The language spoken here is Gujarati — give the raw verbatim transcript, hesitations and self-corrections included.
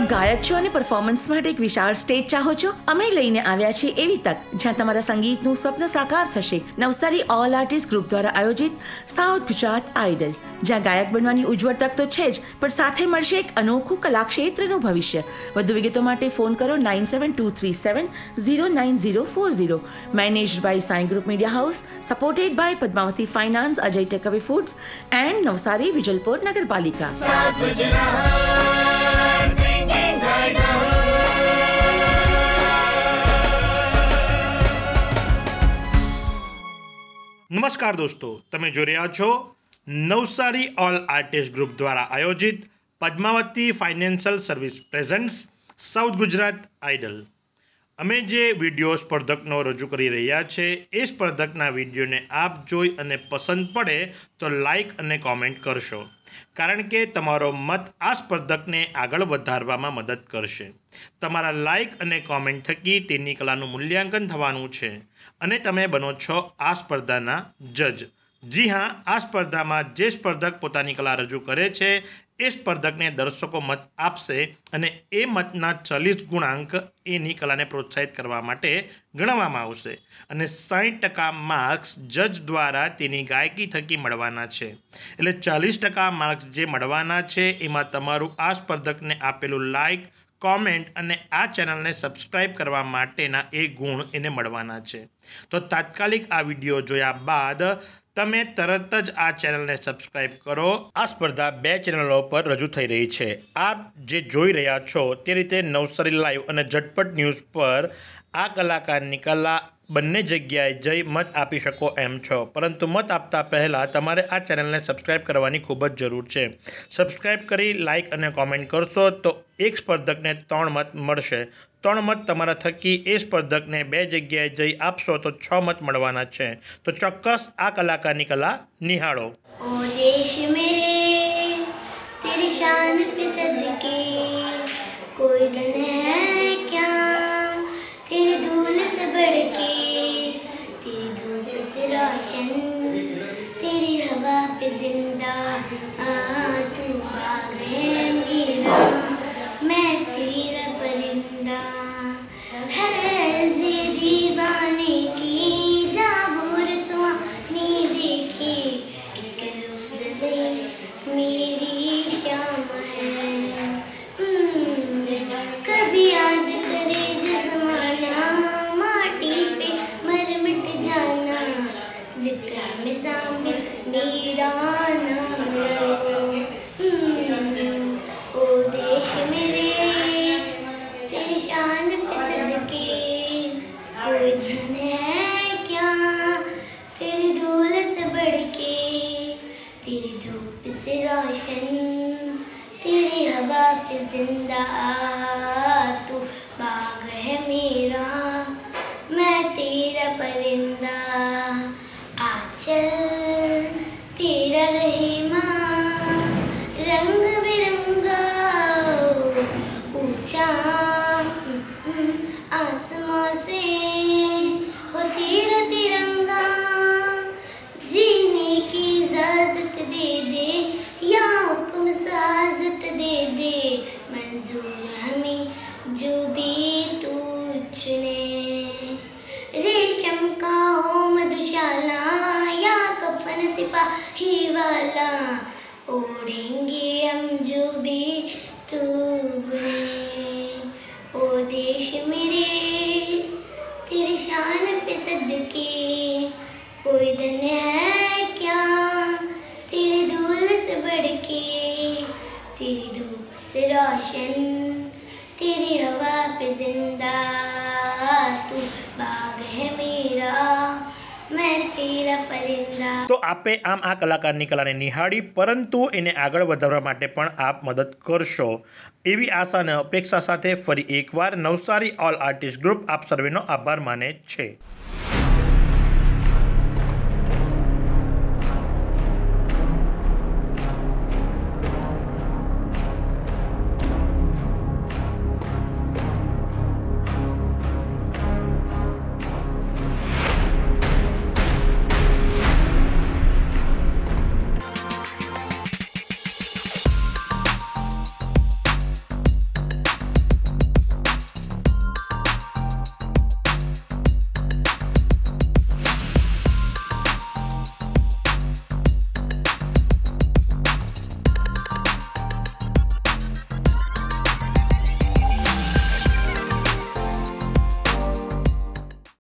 આપ ગાયક છો અને પરફોર્મન્સ માટે એક વિશાળ સ્ટેજ ચાહો છો? અમે લઈને આવ્યા છીએ એવી તક જ્યાં તમારા સંગીતનું સ્વપ્ન સાકાર થશે. નવસારી ઓલ આર્ટિસ્ટ ગ્રુપ દ્વારા આયોજિત સાઉથ ગુજરાત આઇડલ, જ્યાં ગાયક બનવાની ઉજ્જવળ તક તો છે જ, પણ સાથે મળશે એક અનોખું કલાક્ષેત્રનું ભવિષ્ય. વધુ વિગતો માટે ફોન કરો nine seven two three seven zero nine zero four zero. Managed by Sai group media house, supported by Padmavati finance, Ajay takeaway foods and Navsari Vijalpore નગરપાલિકા. નમસ્કાર દોસ્તો, તમે જોઈ રહ્યા છો નવસારી ઓલ આર્ટિસ્ટ ગ્રુપ દ્વારા આયોજિત Padmavati financial service presents South Gujarat idol. અમે જે વિડીયો સ્પર્ધકનો રજૂ કરી રહ્યા છે એ સ્પર્ધકના વિડીયોને આપ જોઈ અને પસંદ પડે તો લાઇક અને કોમેન્ટ કરશો, કારણ કે તમારો મત આ સ્પર્ધકને આગળ વધારવામાં મદદ કરશે. તમારા લાઇક અને કોમેન્ટ થકી તેની કલાનું મૂલ્યાંકન થવાનું છે અને તમે બનો છો આ સ્પર્ધાના જજ. જી હા, આ સ્પર્ધામાં જે સ્પર્ધક પોતાની કલા રજૂ કરે છે એ સ્પર્ધકને દર્શકો મત આપશે અને એ મતના ચાલીસ ગુણાંક એની કલાને પ્રોત્સાહિત કરવા માટે ગણવામાં આવશે અને સાઠ ટકા માર્ક્સ જજ દ્વારા તેની ગાયકી થકી મળવાના છે. એટલે ચાલીસ ટકા માર્ક્સ જે મળવાના છે એમાં તમારું આ સ્પર્ધકને આપેલું લાઇક, કોમેન્ટ અને આ ચેનલને સબસ્ક્રાઈબ કરવા માટેના એ ગુણ એને મળવાના છે. તો તાત્કાલિક આ વિડીયો જોયા બાદ તમે તરત જ આ ચેનલને સબસ્ક્રાઈબ કરો. આ સ્પર્ધા બે ચેનલો પર રજૂ થઈ રહી છે. આપ જે જોઈ રહ્યા છો તે રીતે નવસારી લાઈવ અને ઝટપટ ન્યૂઝ પર આ કલાકારની કલા બંને જગ્યાએ જઈ મત આપી શકો એમ છો, પરંતુ મત આપતા પહેલાં તમારે આ ચેનલને સબસ્ક્રાઈબ કરવાની ખૂબ જ જરૂર છે. સબસ્ક્રાઈબ કરી લાઇક અને કોમેન્ટ કરશો તો એક સ્પર્ધકને ત્રણ મત મળશે. ત્રણ મત તમારા થકી એ સ્પર્ધકને બે જગ્યાએ જઈ આપશો તો છ મત મળવાના છે. તો ચોક્કસ આ કલાકારની કલા નિહાળો. ओ देश मेरे तेरी शान पे सदके कोई धन है क्या तेरी धूल से बढ़के तेरी धूप से रोशन तेरी हवा पे जिंदा आ तू बाग है मेरा मैं तेरा परिंदा है ज़े दीवाने की जाबूर सुहानी देखी एक रोज़ में मेरी शाम है कभी याद करे जो ज़माना माटी पे मर मिट जाना ज़िक्र में शामिल मेरा नाम ओ देश मेरे तेरी शान पे सदके कोई धन है क्या तेरी धूल से बढ़के तेरी धूप से रोशन तेरी हवा पे जिंदा तू बाग है मेरा मैं तेरा परिंदा आंचल तेरा रहमा रंग बिरंगा ऊंचा आसमां से हो तेरा तिरंगा जीने की इजाजत दे दे या हुक्म साजत दे दे मंजूर हमें जो भी तू चुने रेशम का हो मधुशाला या कफन सिपाही वाला ओढ़ेंगे हम जो भी तू बुने ओ देश मेरे तेरी शान पे सदके कोई धन है क्या तेरी धूल से बढ़के तेरी धूप से रोशन तेरी हवा पे जिंदा तू बाग है मेरा मैं तेरा परिंदा. તો આપે આમ આ કલાકારની કલાને નિહાળી, પરંતુ એને આગળ વધારવા માટે પણ આપ મદદ કરશો એવી આશા અને અપેક્ષા સાથે ફરી એકવાર નવસારી ઓલ આર્ટિસ્ટ ગ્રુપ આપ સર્વેનો આભાર માને છે.